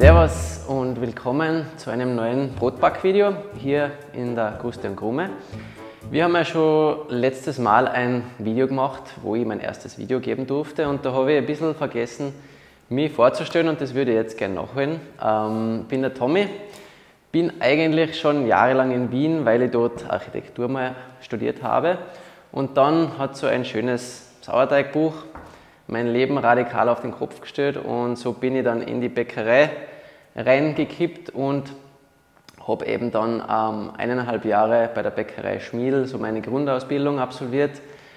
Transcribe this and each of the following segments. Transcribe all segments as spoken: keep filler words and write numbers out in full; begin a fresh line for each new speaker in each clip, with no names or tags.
Servus und willkommen zu einem neuen Brotback-Video hier in der Guste und Krume. Wir haben ja schon letztes Mal ein Video gemacht, wo ich mein erstes Video geben durfte, und da habe ich ein bisschen vergessen, mich vorzustellen, und das würde ich jetzt gerne nachholen. Ich ähm, bin der Tommy, bin eigentlich schon jahrelang in Wien, weil ich dort Architektur mal studiert habe, und dann hat so ein schönes Sauerteigbuch mein Leben radikal auf den Kopf gestellt, und so bin ich dann in die Bäckerei reingekippt und habe eben dann ähm, eineinhalb Jahre bei der Bäckerei Schmiedl so meine Grundausbildung absolviert,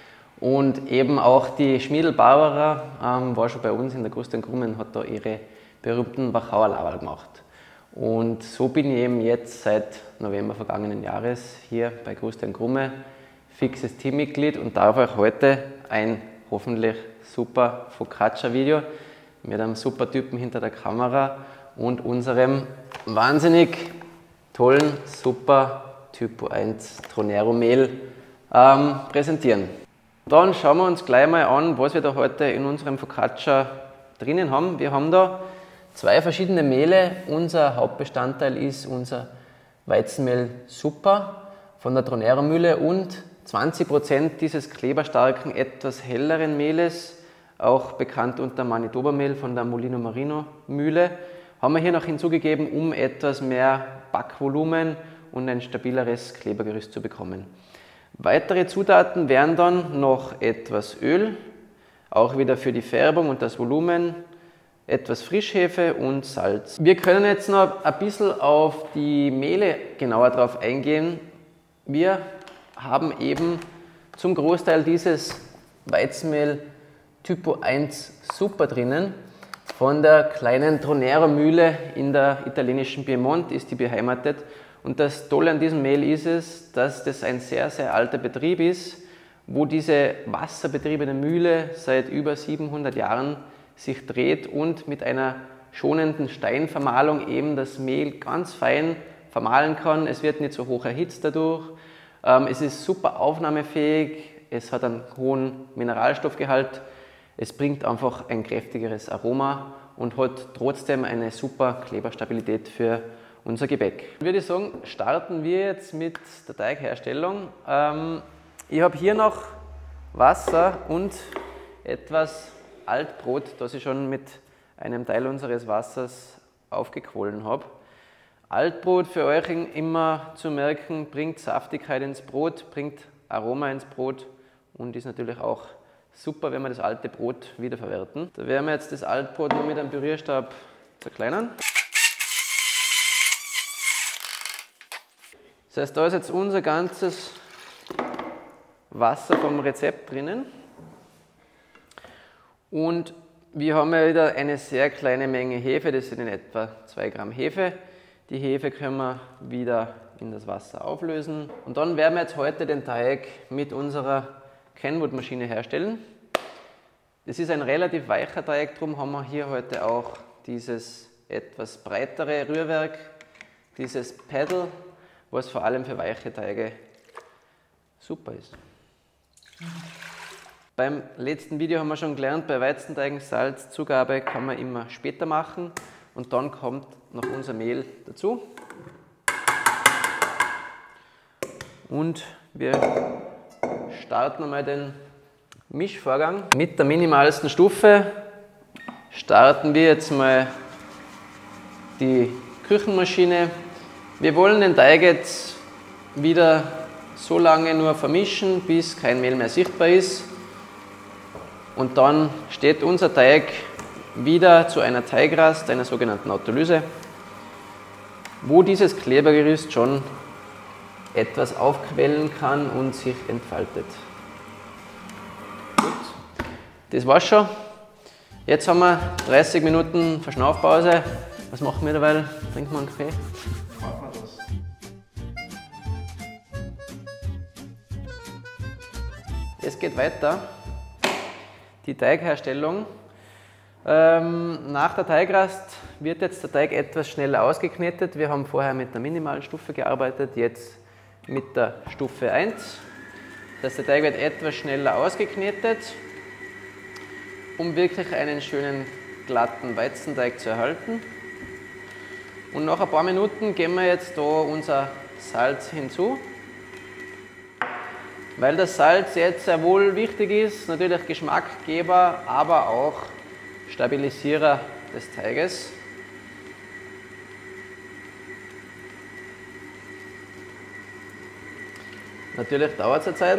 und eben auch die Schmiedl Barbara ähm, war schon bei uns in der Guste und Krume und hat da ihre berühmten Wachauer Laberl gemacht. Und so bin ich eben jetzt seit November vergangenen Jahres hier bei Guste und Krume fixes Teammitglied und darf euch heute ein hoffentlich super Focaccia-Video mit einem super Typen hinter der Kamera und unserem wahnsinnig tollen, super Typo eins Tronero Mehl ähm, präsentieren. Dann schauen wir uns gleich mal an, was wir da heute in unserem Focaccia drinnen haben. Wir haben da zwei verschiedene Mehle. Unser Hauptbestandteil ist unser Weizenmehl Super von der Tronero Mühle und zwanzig Prozent dieses kleberstarken, etwas helleren Mehles, auch bekannt unter Manitoba Mehl von der Molino Marino Mühle, haben wir hier noch hinzugegeben, um etwas mehr Backvolumen und ein stabileres Klebergerüst zu bekommen. Weitere Zutaten wären dann noch etwas Öl, auch wieder für die Färbung und das Volumen, etwas Frischhefe und Salz. Wir können jetzt noch ein bisschen auf die Mehle genauer drauf eingehen. Wir haben eben zum Großteil dieses Weizenmehl Typo eins Super drinnen. Von der kleinen Tronero Mühle in der italienischen Piemont ist die beheimatet. Und das Tolle an diesem Mehl ist es, dass das ein sehr, sehr alter Betrieb ist, wo diese wasserbetriebene Mühle seit über siebenhundert Jahren sich dreht und mit einer schonenden Steinvermahlung eben das Mehl ganz fein vermahlen kann. Es wird nicht so hoch erhitzt dadurch. Es ist super aufnahmefähig, es hat einen hohen Mineralstoffgehalt, es bringt einfach ein kräftigeres Aroma und hat trotzdem eine super Kleberstabilität für unser Gebäck. Ich würde sagen, starten wir jetzt mit der Teigherstellung. Ich habe hier noch Wasser und etwas Altbrot, das ich schon mit einem Teil unseres Wassers aufgequollen habe. Altbrot für euch immer zu merken, bringt Saftigkeit ins Brot, bringt Aroma ins Brot und ist natürlich auch super, wenn wir das alte Brot wiederverwerten. Da werden wir jetzt das Altbrot nur mit einem Pürierstab zerkleinern. Das heißt, da ist jetzt unser ganzes Wasser vom Rezept drinnen. Und wir haben ja wieder eine sehr kleine Menge Hefe, das sind in etwa zwei Gramm Hefe. Die Hefe können wir wieder in das Wasser auflösen. Und dann werden wir jetzt heute den Teig mit unserer Kenwood-Maschine herstellen. Das ist ein relativ weicher Teig, darum haben wir hier heute auch dieses etwas breitere Rührwerk, dieses Paddle, was vor allem für weiche Teige super ist. Beim letzten Video haben wir schon gelernt, bei Weizenteigen Salzzugabe kann man immer später machen und dann kommt noch unser Mehl dazu. Und wir starten mal den Mischvorgang. Mit der minimalsten Stufe starten wir jetzt mal die Küchenmaschine. Wir wollen den Teig jetzt wieder so lange nur vermischen, bis kein Mehl mehr sichtbar ist. Und dann steht unser Teig wieder zu einer Teigrast, einer sogenannten Autolyse, wo dieses Klebergerüst schon etwas aufquellen kann und sich entfaltet. Gut. Das war's schon. Jetzt haben wir dreißig Minuten Verschnaufpause. Was machen wir dabei? Trinken wir einen Kaffee?
Machen wir das.
Es geht weiter. Die Teigherstellung. Ähm, nach der Teigrast wird jetzt der Teig etwas schneller ausgeknetet. Wir haben vorher mit der minimalen Stufe gearbeitet, jetzt mit der Stufe eins. Das heißt, der Teig wird etwas schneller ausgeknetet, um wirklich einen schönen glatten Weizenteig zu erhalten. Und nach ein paar Minuten geben wir jetzt da unser Salz hinzu. Weil das Salz jetzt sehr wohl wichtig ist, natürlich Geschmackgeber, aber auch Stabilisierer des Teiges. Natürlich dauert es eine Zeit.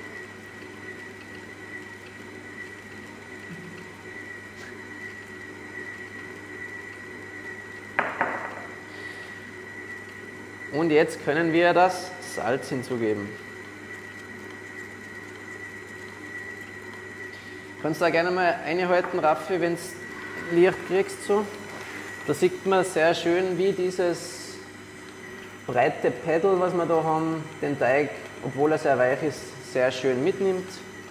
Und jetzt können wir das Salz hinzugeben. Du kannst da gerne mal reinhalten, Raffi, wenn du Licht kriegst. So. Da sieht man sehr schön, wie dieses breite Pedal, was wir da haben, den Teig, obwohl er sehr weich ist, sehr schön mitnimmt.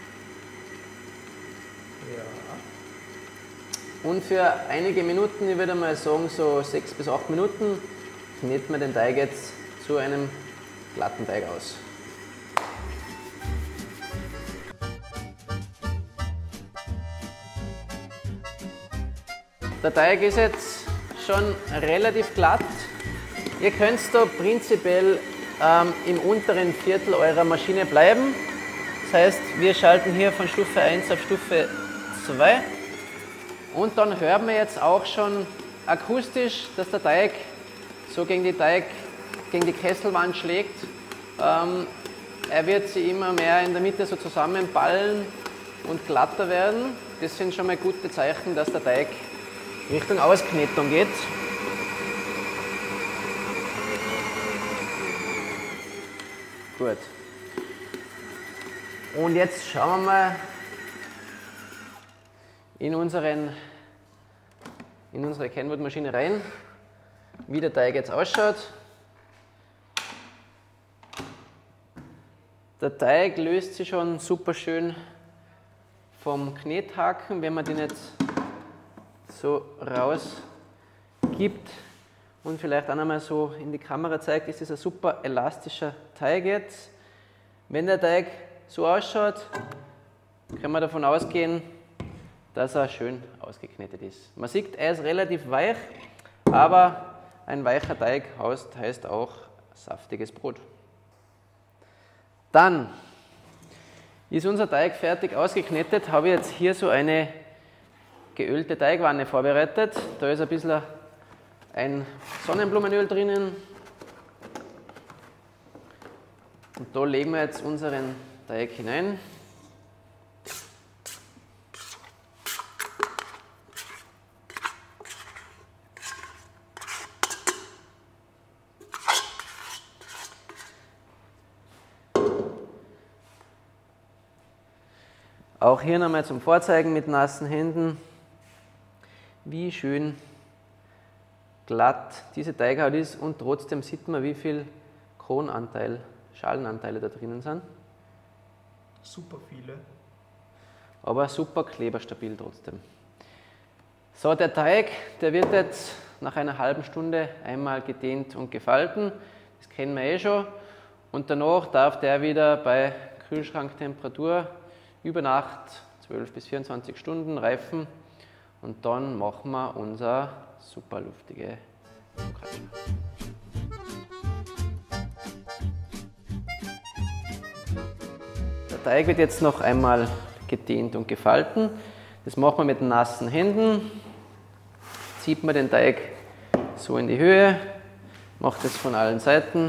Ja. Und für einige Minuten, ich würde mal sagen so sechs bis acht Minuten, kneten wir den Teig jetzt zu einem glatten Teig aus. Der Teig ist jetzt schon relativ glatt. Ihr könnt da prinzipiell ähm, im unteren Viertel eurer Maschine bleiben. Das heißt, wir schalten hier von Stufe eins auf Stufe zwei. Und dann hören wir jetzt auch schon akustisch, dass der Teig so gegen die, Teig, gegen die Kesselwand schlägt. Ähm, er wird sich immer mehr in der Mitte so zusammenballen und glatter werden. Das sind schon mal gute Zeichen, dass der Teig Richtung Ausknetung geht. Gut. Und jetzt schauen wir mal in, unseren, in unsere Kenwood-Maschine rein, wie der Teig jetzt ausschaut. Der Teig löst sich schon super schön vom Knethaken, wenn man den jetzt so rausgibt und vielleicht auch einmal so in die Kamera zeigt, ist das ein super elastischer Teig jetzt. Wenn der Teig so ausschaut, können wir davon ausgehen, dass er schön ausgeknetet ist. Man sieht, er ist relativ weich, aber ein weicher Teig heißt auch saftiges Brot. Dann ist unser Teig fertig ausgeknetet, habe ich jetzt hier so eine geölte Teigwanne vorbereitet. Da ist ein bisschen ein Sonnenblumenöl drinnen. Und da legen wir jetzt unseren Teig hinein. Auch hier nochmal zum Vorzeigen mit nassen Händen, wie schön glatt diese Teighaut ist und trotzdem sieht man, wie viel Kronanteil, Schalenanteile da drinnen sind.
Super viele.
Aber super kleberstabil trotzdem. So, der Teig, der wird jetzt nach einer halben Stunde einmal gedehnt und gefalten. Das kennen wir eh schon. Und danach darf der wieder bei Kühlschranktemperatur über Nacht zwölf bis vierundzwanzig Stunden reifen. Und dann machen wir unser super luftige Focaccia. Der Teig wird jetzt noch einmal gedehnt und gefalten. Das machen wir mit nassen Händen. Zieht man den Teig so in die Höhe, macht es von allen Seiten.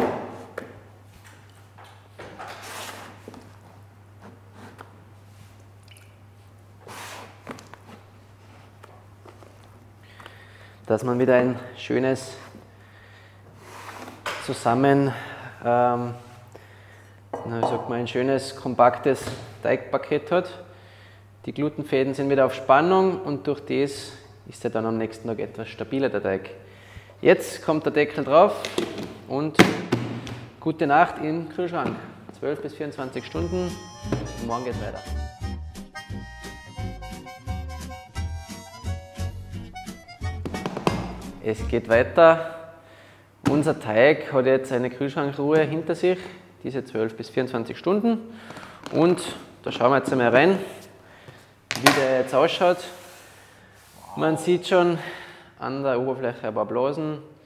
Dass man wieder ein schönes zusammen, ähm, na, wie sagt man, ein schönes kompaktes Teigpaket hat. Die Glutenfäden sind wieder auf Spannung und durch das ist er dann am nächsten Tag etwas stabiler, der Teig. Jetzt kommt der Deckel drauf und gute Nacht im Kühlschrank. zwölf bis vierundzwanzig Stunden und morgen geht's weiter. Es geht weiter. Unser Teig hat jetzt eine Kühlschrankruhe hinter sich, diese zwölf bis vierundzwanzig Stunden. Und da schauen wir jetzt einmal rein, wie der jetzt ausschaut. Man sieht schon an der Oberfläche ein paar Blasen.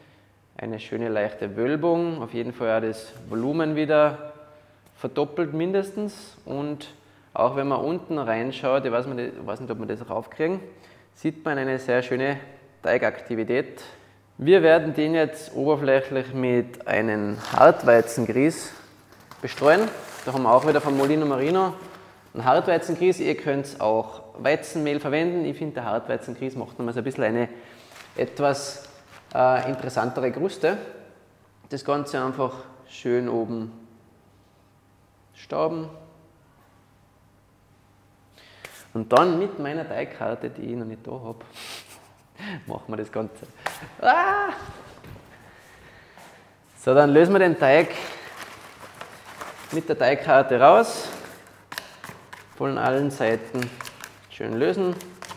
eine schöne leichte Wölbung, auf jeden Fall auch das Volumen wieder verdoppelt mindestens. Und auch wenn man unten reinschaut, ich weiß nicht, ob wir das raufkriegen, sieht man eine sehr schöne Teigaktivität. Wir werden den jetzt oberflächlich mit einem Hartweizengrieß bestreuen. Da haben wir auch wieder von Molino Marino ein Hartweizengrieß. Ihr könnt auch Weizenmehl verwenden. Ich finde, der Hartweizengrieß macht nochmal so ein bisschen eine etwas äh, interessantere Kruste. Das Ganze einfach schön oben stauben. Und dann mit meiner Teigkarte, die ich noch nicht da habe, machen wir das Ganze. Ah! So, dann lösen wir den Teig mit der Teigkarte raus. Von allen Seiten schön lösen.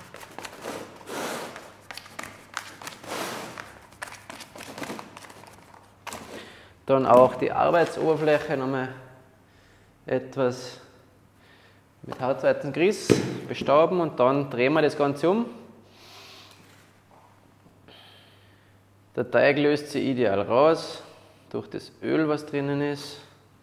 Dann auch die Arbeitsoberfläche nochmal etwas mit Hartweizengrieß bestauben und dann drehen wir das Ganze um. Der Teig löst sich ideal raus durch das Öl, was drinnen ist.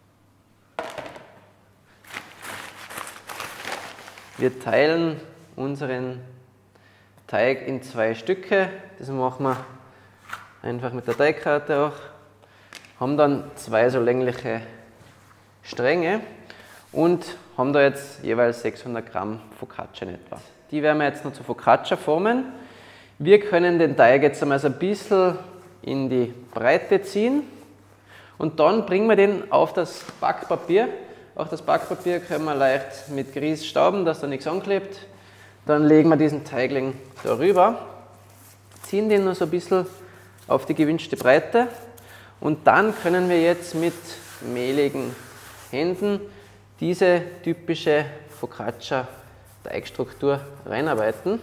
Wir teilen unseren Teig in zwei Stücke. Das machen wir einfach mit der Teigkarte auch. Haben dann zwei so längliche Stränge und haben da jetzt jeweils sechshundert Gramm Focaccia in etwa. Die werden wir jetzt noch zu Focaccia formen. Wir können den Teig jetzt einmal so ein bisschen in die Breite ziehen und dann bringen wir den auf das Backpapier. Auch das Backpapier können wir leicht mit Grieß stauben, dass da nichts anklebt. Dann legen wir diesen Teigling darüber, ziehen den noch so ein bisschen auf die gewünschte Breite und dann können wir jetzt mit mehligen Händen diese typische Focaccia-Teigstruktur reinarbeiten.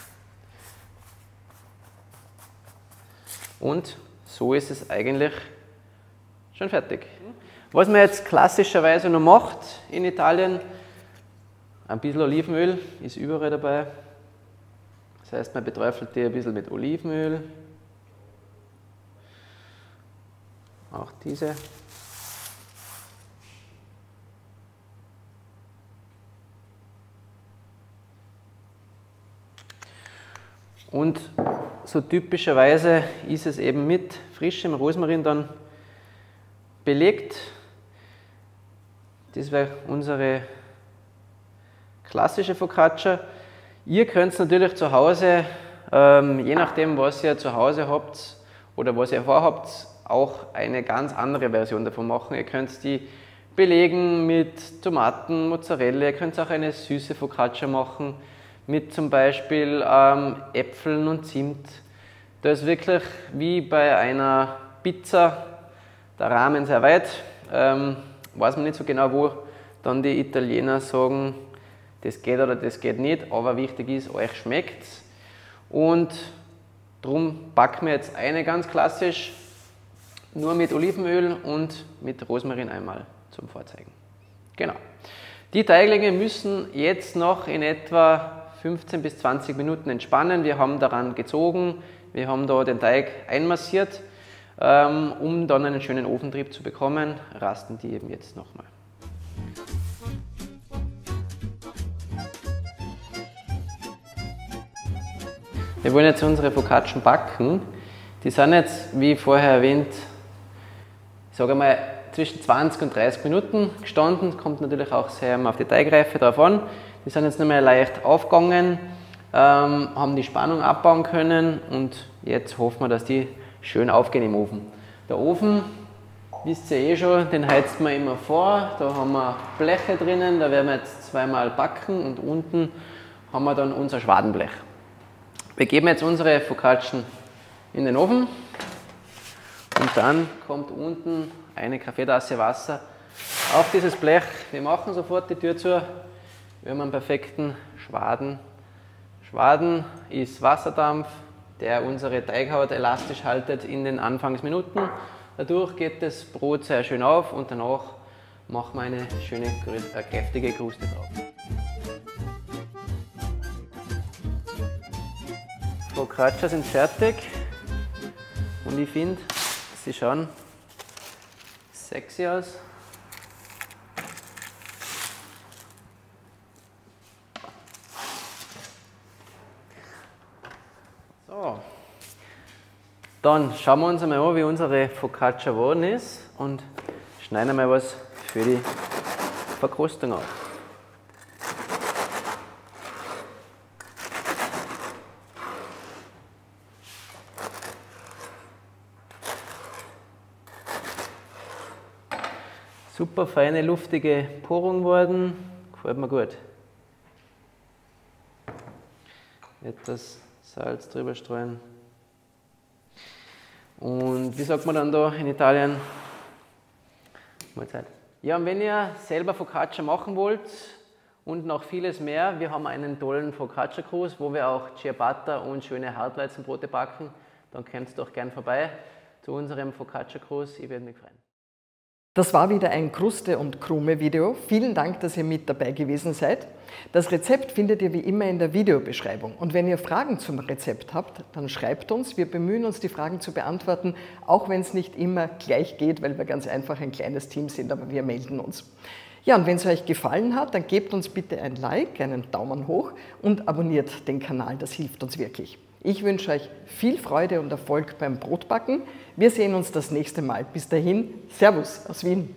Und so ist es eigentlich schon fertig. Was man jetzt klassischerweise noch macht in Italien, ein bisschen Olivenöl ist überall dabei. Das heißt, man beträufelt die ein bisschen mit Olivenöl. Auch diese. Und so typischerweise ist es eben mit frischem Rosmarin dann belegt. Das wäre unsere klassische Focaccia. Ihr könnt es natürlich zu Hause, ähm, je nachdem was ihr zu Hause habt oder was ihr vorhabt, auch eine ganz andere Version davon machen. Ihr könnt die belegen mit Tomaten, Mozzarella, ihr könnt auch eine süße Focaccia machen mit zum Beispiel ähm, Äpfeln und Zimt. Da ist wirklich wie bei einer Pizza der Rahmen sehr weit. Ähm, weiß man nicht so genau, wo dann die Italiener sagen, das geht oder das geht nicht, aber wichtig ist, euch schmeckt es. Und darum backen wir jetzt eine ganz klassisch, nur mit Olivenöl und mit Rosmarin einmal zum Vorzeigen. Genau. Die Teiglinge müssen jetzt noch in etwa fünfzehn bis zwanzig Minuten entspannen. Wir haben daran gezogen, wir haben da den Teig einmassiert. Um dann einen schönen Ofentrieb zu bekommen, rasten die eben jetzt nochmal. Wir wollen jetzt unsere Focaccia backen. Die sind jetzt, wie vorher erwähnt, ich sage mal zwischen zwanzig und dreißig Minuten gestanden. Kommt natürlich auch sehr auf die Teigreife drauf an. Die sind jetzt nicht mehr leicht aufgegangen, ähm, haben die Spannung abbauen können und jetzt hoffen wir, dass die schön aufgehen im Ofen. Der Ofen, wisst ihr eh schon, den heizt man immer vor. Da haben wir Bleche drinnen, da werden wir jetzt zweimal backen und unten haben wir dann unser Schwadenblech. Wir geben jetzt unsere Focaccia in den Ofen und dann kommt unten eine Kaffeetasse Wasser auf dieses Blech. Wir machen sofort die Tür zu. Wir haben einen perfekten Schwaden. Schwaden ist Wasserdampf, der unsere Teighaut elastisch haltet in den Anfangsminuten. Dadurch geht das Brot sehr schön auf und danach machen wir eine schöne, äh, kräftige Kruste drauf. Focaccia sind fertig und ich finde, Sie schauen sexy aus. So. Dann schauen wir uns einmal an, wie unsere Focaccia geworden ist und schneiden einmal was für die Verkostung auf. Super feine, luftige Porung geworden, gefällt mir gut. Etwas Salz drüber streuen. Und wie sagt man dann da in Italien? Mahlzeit. Ja, und wenn ihr selber Focaccia machen wollt und noch vieles mehr, wir haben einen tollen Focaccia-Kurs, wo wir auch Ciabatta und schöne Hartweizenbrote backen, dann kommt doch gern vorbei zu unserem Focaccia-Kurs, ich würde mich freuen.
Das war wieder ein Kruste- und Krume-Video. Vielen Dank, dass ihr mit dabei gewesen seid. Das Rezept findet ihr wie immer in der Videobeschreibung. Und wenn ihr Fragen zum Rezept habt, dann schreibt uns. Wir bemühen uns, die Fragen zu beantworten, auch wenn es nicht immer gleich geht, weil wir ganz einfach ein kleines Team sind, aber wir melden uns. Ja, und wenn es euch gefallen hat, dann gebt uns bitte ein Like, einen Daumen hoch und abonniert den Kanal, das hilft uns wirklich. Ich wünsche euch viel Freude und Erfolg beim Brotbacken. Wir sehen uns das nächste Mal. Bis dahin, Servus aus Wien.